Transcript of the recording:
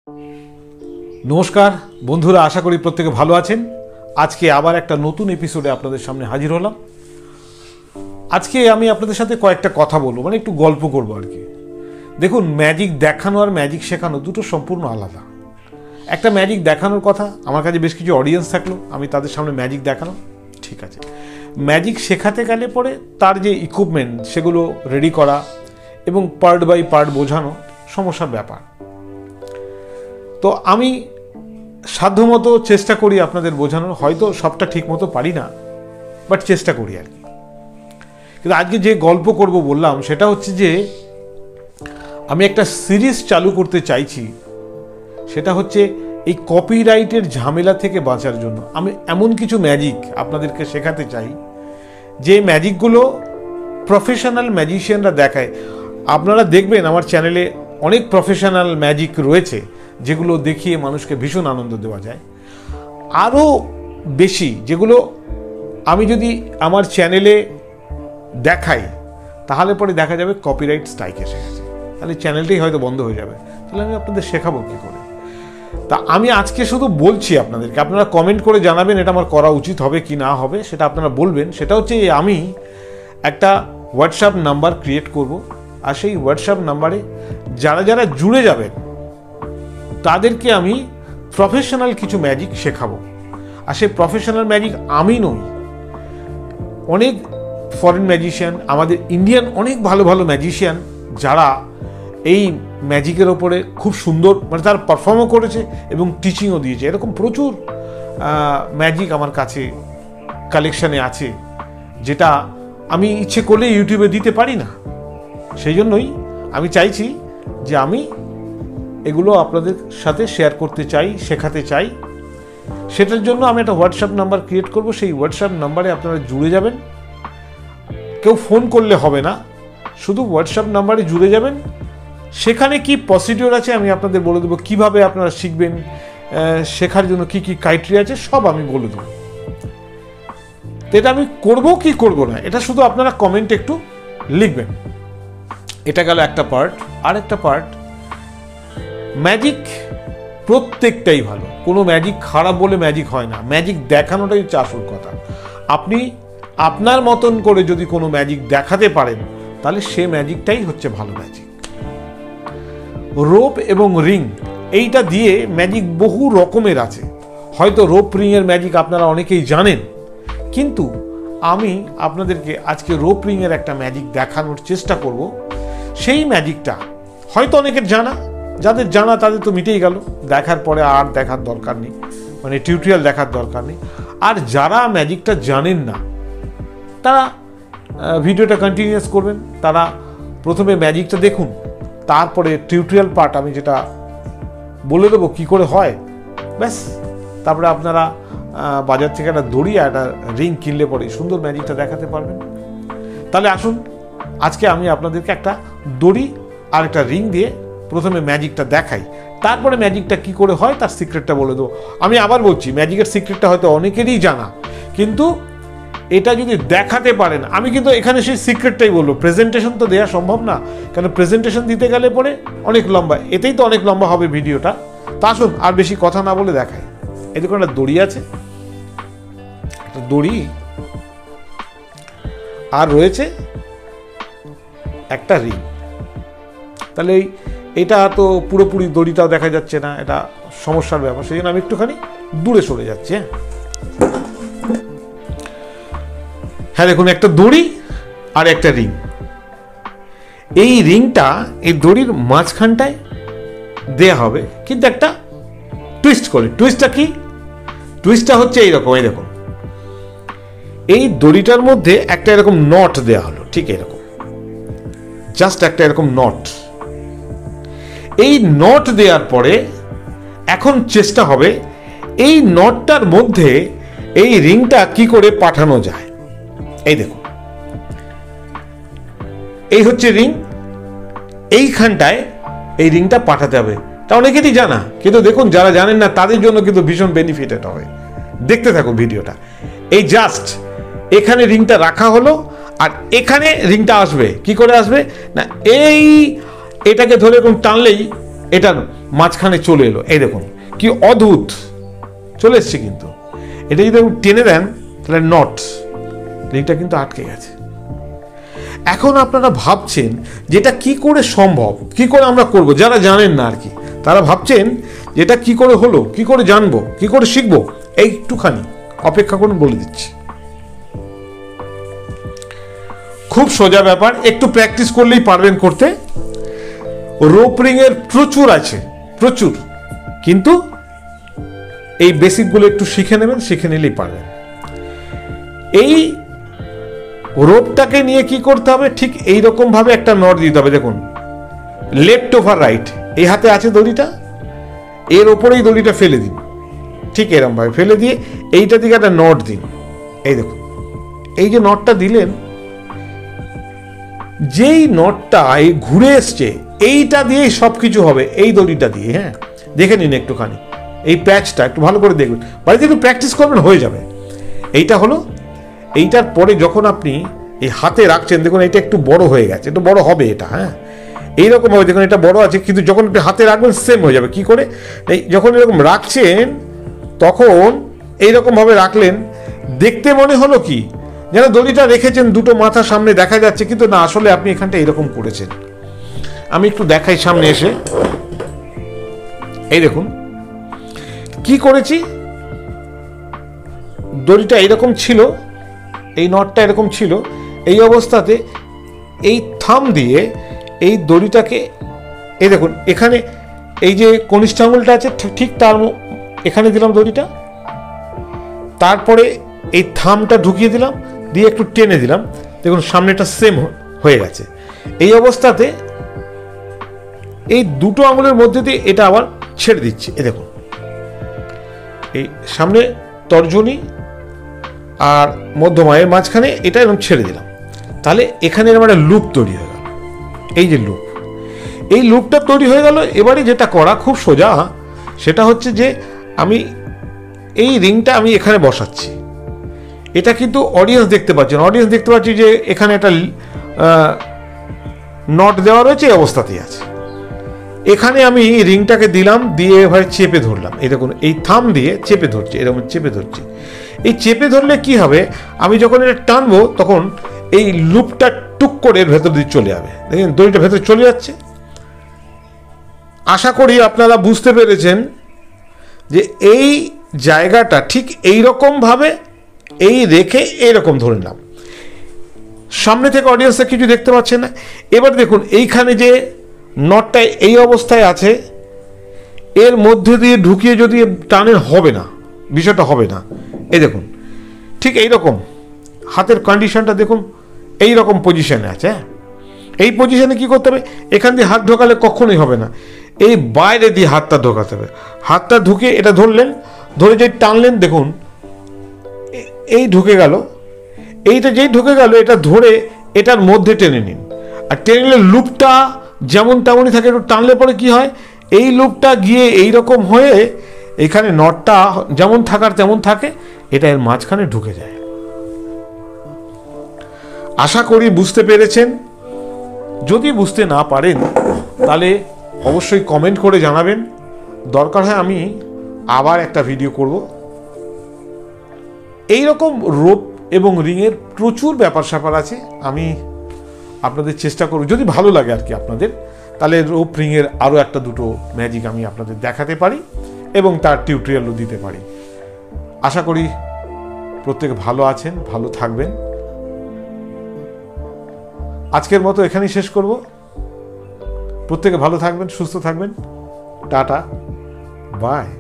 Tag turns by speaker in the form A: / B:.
A: নমস্কার বন্ধুরা, আশা করি প্রত্যেকে ভালো আছেন। আজকে আবার একটা নতুন এপিসোডে আপনাদের সামনে হাজির হলাম। আজকে আমি আপনাদের সাথে কয়েকটা কথা বলবো, মানে একটু গল্প করবো আর কি। দেখুন, ম্যাজিক দেখানো আর ম্যাজিক শেখানো দুটো সম্পূর্ণ আলাদা। একটা ম্যাজিক দেখানোর কথা, আমার কাছে বেশ কিছু অডিয়েন্স থাকলো, আমি তাদের সামনে ম্যাজিক দেখানো, ঠিক আছে। ম্যাজিক শেখাতে গেলে পরে তার যে ইকুইপমেন্ট সেগুলো রেডি করা এবং পার্ট বাই পার্ট বোঝানো সমস্যার ব্যাপার। তো আমি সাধ্যমতো চেষ্টা করি আপনাদের বোঝানোর, হয়তো সবটা ঠিক মতো পারি না, বাট চেষ্টা করি আর কি। কিন্তু আজকে যে গল্প করব বললাম সেটা হচ্ছে যে আমি একটা সিরিজ চালু করতে চাইছি। সেটা হচ্ছে এই কপিরাইটের ঝামেলা থেকে বাঁচার জন্য আমি এমন কিছু ম্যাজিক আপনাদেরকে শেখাতে চাই, যে ম্যাজিকগুলো প্রফেশনাল ম্যাজিশিয়ানরা দেখায়। আপনারা দেখবেন আমার চ্যানেলে অনেক প্রফেশনাল ম্যাজিক রয়েছে, যেগুলো দেখিয়ে মানুষকে ভীষণ আনন্দ দেওয়া যায়। আরও বেশি যেগুলো আমি যদি আমার চ্যানেলে দেখাই, তাহলে পরে দেখা যাবে কপিরাইট স্ট্রাইক এসে গেছে, তাহলে চ্যানেলটাই হয়তো বন্ধ হয়ে যাবে। তাহলে আমি আপনাদের শেখাবো কী করে? তা আমি আজকে শুধু বলছি আপনাদেরকে, আপনারা কমেন্ট করে জানাবেন এটা আমার করা উচিত হবে কি না হবে, সেটা আপনারা বলবেন। সেটা হচ্ছে আমি একটা হোয়াটসঅ্যাপ নাম্বার ক্রিয়েট করব, আর সেই হোয়াটসঅ্যাপ নাম্বারে যারা যারা জুড়ে যাবেন তাদেরকে আমি প্রফেশনাল কিছু ম্যাজিক শেখাবো। আর সেই প্রফেশনাল ম্যাজিক আমি নই, অনেক ফরেন ম্যাজিশিয়ান, আমাদের ইন্ডিয়ান অনেক ভালো ভালো ম্যাজিশিয়ান যারা এই ম্যাজিকের ওপরে খুব সুন্দর, মানে তারা পারফর্মও করেছে এবং টিচিংও দিয়েছে। এরকম প্রচুর ম্যাজিক আমার কাছে কালেকশানে আছে, যেটা আমি ইচ্ছে করলে ইউটিউবে দিতে পারি না। সেই জন্যই আমি চাইছি যে আমি এগুলো আপনাদের সাথে শেয়ার করতে চাই, শেখাতে চাই। সেটার জন্য আমি একটা হোয়াটসঅ্যাপ নাম্বার ক্রিয়েট করব। সেই হোয়াটসঅ্যাপ নাম্বারে আপনারা জুড়ে যাবেন। কেউ ফোন করলে হবে না, শুধু হোয়াটসঅ্যাপ নাম্বারে জুড়ে যাবেন। সেখানে কি প্রসিডিওর আছে আমি আপনাদের বলে দেবো, কীভাবে আপনারা শিখবেন, শেখার জন্য কি কি ক্রাইটেরিয়া আছে সব আমি বলে দেবো। তো এটা আমি করবো কি করবো না, এটা শুধু আপনারা কমেন্টে একটু লিখবেন। এটা গেল একটা পার্ট। আর একটা পার্ট, ম্যাজিক প্রত্যেকটাই ভালো, কোনো ম্যাজিক খারাপ বলে ম্যাজিক হয় না। ম্যাজিক দেখানোটাই হচ্ছে আসল কথা। আপনি আপনার মতন করে যদি কোনো ম্যাজিক দেখাতে পারেন, তাহলে সে ম্যাজিকটাই হচ্ছে ভালো ম্যাজিক। রোপ এবং রিং, এইটা দিয়ে ম্যাজিক বহু রকমের আছে। হয়তো রোপ রিংয়ের ম্যাজিক আপনারা অনেকেই জানেন, কিন্তু আমি আপনাদেরকে আজকে রোপ রিংয়ের একটা ম্যাজিক দেখানোর চেষ্টা করব। সেই ম্যাজিকটা হয়তো অনেকের জানা, যাদের জানা তাদের তো মিটেই গেল, দেখার পরে আর দেখার দরকার নেই, মানে টিউটোরিয়াল দেখার দরকার নেই। আর যারা ম্যাজিকটা জানেন না, তারা ভিডিওটা কন্টিনিউয়াস করবেন। তারা প্রথমে ম্যাজিকটা দেখুন, তারপরে টিউটোরিয়াল পার্ট আমি যেটা বলে দেবো কী করে হয়, ব্যাস। তারপরে আপনারা বাজার থেকে একটা দড়ি আর একটা রিং কিনলে পরে সুন্দর ম্যাজিকটা দেখাতে পারবেন। তাহলে আসুন, আজকে আমি আপনাদেরকে একটা দড়ি আর একটা রিং দিয়ে প্রথমে ম্যাজিকটা দেখাই, তারপরে ম্যাজিকটা কি করে হয় তার সিক্রেটটা বলে দেবো। আমি আবার বলছি, ম্যাজিকের সিক্রেটটা হয়তো অনেকেরই জানা, কিন্তু এটা যদি দেখাতে পারেন, আমি কিন্তু এখানে সেই সিক্রেটটাই বলবো। প্রেজেন্টেশন তো দেওয়া সম্ভব না, কারণ প্রেজেন্টেশন দিতে গেলে পরে অনেক লম্বা, এতেই তো অনেক লম্বা হবে ভিডিওটা। তা আসুন আর বেশি কথা না বলে দেখাই। এই দেখুন, একটা দড়ি আছে, একটা দড়ি, আর রয়েছে একটা রিং। তাহলে এটা তো পুরোপুরি দড়িটাও দেখা যাচ্ছে না, এটা সমস্যার ব্যাপার। সেই জন্য আমি একটুখানি দূরে সরে যাচ্ছি। হ্যাঁ দেখুন, একটা দড়ি আর একটা রিং। এই রিংটা এই দড়ির মাঝখানটায় দেয়া হবে, কিন্তু একটা টুইস্ট করে। টুইস্টটা কি? টুইস্টটা হচ্ছে এইরকম, এই দেখুন, এই দড়িটার মধ্যে একটা এরকম নট দেয়া হলো, ঠিক এরকম, জাস্ট একটা এরকম নট। এই নট দেওয়ার পরে এখন চেষ্টা হবে এই নটটার মধ্যে এই রিংটা কি করে পাঠানো যায়। এই দেখুন, এই হচ্ছে রিং, এইখানটায় এই রিংটা পাঠাতে হবে। তা অনেকেরই জানা, কিন্তু দেখুন যারা জানেন না তাদের জন্য কিন্তু ভীষণ বেনিফিটেড হবে। দেখতে থাকুন ভিডিওটা। এই জাস্ট এখানে রিংটা রাখা হলো, আর এখানে রিংটা আসবে। কি করে আসবে না, এটাকে ধরে এরকম টানলেই এটা মাঝখানে চলে এলো, এই দেখুন কি অদ্ভুত চলে এসছে। কিন্তু এটা যদি টেনে দেন তাহলে নট, রিংটা কিন্তু আটকে গেছে। এখন আপনারা ভাবছেন যেটা কি করে সম্ভব, কি করে আমরা করব, যারা জানেন না আর কি তারা ভাবছেন যেটা কি করে হলো, কি করে জানবো, কি করে শিখবো। একটুখানি অপেক্ষা করুন, বলে দিচ্ছি। খুব সোজা ব্যাপার, একটু প্র্যাকটিস করলেই পারবেন করতে। রোপ রিং এর প্রচুর আছে, প্রচুর, কিন্তু এই বেসিকগুলো একটু শিখে নেবেন, শিখে নিলেই পারবেন। এই রোপটাকে নিয়ে কি করতে হবে, ঠিক এইরকম ভাবে একটা নট দিতে হবে। দেখুন লেফট ওভার রাইট, এই হাতে আছে দড়িটা, এর ওপরেই দড়িটা ফেলে দিন, ঠিক এরকম ভাবে ফেলে দিয়ে এইটা দিকে একটা নট দিন। এই দেখুন, এই যে নটটা দিলেন, যেই নটটা এই ঘুরে এসছে, এইটা দিয়েই সবকিছু হবে, এই দড়িটা দিয়ে। হ্যাঁ, দেখে নিন একটুখানি, এই প্যাচটা একটু ভালো করে দেখবেন, বাড়িতে একটু প্র্যাকটিস করবেন, হয়ে যাবে। এইটা হলো, এইটার পরে যখন আপনি এই হাতে রাখছেন, দেখুন এটা একটু বড় হয়ে গেছে, একটু বড় হবে এটা। হ্যাঁ, এইরকম হবে, দেখুন এটা বড় আছে, কিন্তু যখন আপনি হাতে রাখবেন সেম হয়ে যাবে। কি করে, এই যখন এরকম রাখছেন তখন এইরকম ভাবে রাখলেন, দেখতে মনে হলো কি যেন দড়িটা রেখেছেন দুটো মাথা সামনে দেখা যাচ্ছে, কিন্তু না, আসলে আপনি এখানটা এরকম করেছেন। আমি একটু দেখাই সামনে এসে, এই দেখুন কি করেছি। দড়িটা এরকম ছিল, এই নটটা এরকম ছিল, এই অবস্থাতে এই থাম দিয়ে এই দড়িটাকে, এই দেখুন এখানে এই যে কনিষ্ঠ আঙুলটা আছে ঠিক তার এখানে দিলাম দড়িটা, তারপরে এই থামটা ঢুকিয়ে দিলাম, দিয়ে একটু টেনে দিলাম, দেখুন সামনেটা সেম হয়ে গেছে। এই অবস্থাতে এই দুটো আঙুলের মধ্যে দিয়ে এটা আবার ছেড়ে দিচ্ছি। এই দেখুন, এই সামনে তর্জনী আর মধ্যমায়ের মাঝখানে এটা এরকম ছেড়ে দিলাম, তাহলে এখানে এরকম একটা লুপ তৈরি হয়ে গেল। এই যে লুপ, এই লুপটা তৈরি হয়ে গেল। এবারে যেটা করা খুব সোজা, সেটা হচ্ছে যে আমি এই রিংটা আমি এখানে বসাচ্ছি। এটা কিন্তু অডিয়েন্স দেখতে পাচ্ছেন, অডিয়েন্স দেখতে পাচ্ছি যে এখানে একটা নট দেওয়া রয়েছে, এই অবস্থাতেই আছে। এখানে আমি রিংটাকে দিলাম, দিয়ে এভাবে চেপে ধরলাম। এই দেখুন, এই থাম দিয়ে চেপে ধরছি, এরকম চেপে ধরছি। এই চেপে ধরলে কি হবে, আমি যখন এটা টানবো তখন এই লুপটা টুক করে এর ভেতর দিয়ে চলে যাবে। দেখেন দড়িটা ভেতরে চলে যাচ্ছে। আশা করি আপনারা বুঝতে পেরেছেন যে এই জায়গাটা ঠিক এইরকম ভাবে এই রেখে এইরকম ধরে নিলাম। সামনে থেকে অডিয়েন্সে কিছু দেখতে পাচ্ছেন না। এবার দেখুন এইখানে যে নটটা এই অবস্থায় আছে, এর মধ্যে দিয়ে ঢুকিয়ে যদি টানেন হবে না, বিষয়টা হবে না। এই দেখুন ঠিক এইরকম হাতের কন্ডিশনটা দেখুন, এইরকম পজিশনে আছে। এই পজিশনে কি করতে হবে, এখান দিয়ে হাত ঢোকালে কখনোই হবে না, এই বাইরে দিয়ে হাতটা ঢোকাতে হবে। হাতটা ঢুকে এটা ধরলেন, ধরে যে টানলেন, দেখুন এই ঢুকে গেল। এইটা যেই ঢুকে গেল, এটা ধরে এটার মধ্যে টেনে নিন। আর টেনে নিলে লুপটা যেমন তেমনই থাকে, একটু টানলে পরে কি হয়, এই লুপটা গিয়ে এইরকম হয়ে এখানে নটটা যেমন থাকার তেমন থাকে, এটা এর মাঝখানে ঢুকে যায়। আশা করি বুঝতে পেরেছেন। যদি বুঝতে না পারেন তাহলে অবশ্যই কমেন্ট করে জানাবেন, দরকার হয় আমি আবার একটা ভিডিও করব। এইরকম রোপ এবং রিংয়ের প্রচুর ব্যাপার স্যাপার আছে, আমি আপনাদের চেষ্টা করব, যদি ভালো লাগে আর কি আপনাদের, তাহলে রোপ রিংয়ের আরও একটা দুটো ম্যাজিক আমি আপনাদের দেখাতে পারি এবং তার টিউটোরিয়ালও দিতে পারি। আশা করি প্রত্যেকে ভালো আছেন, ভালো থাকবেন। আজকের মতো এখানেই শেষ করব। প্রত্যেকে ভালো থাকবেন, সুস্থ থাকবেন। Tata, by.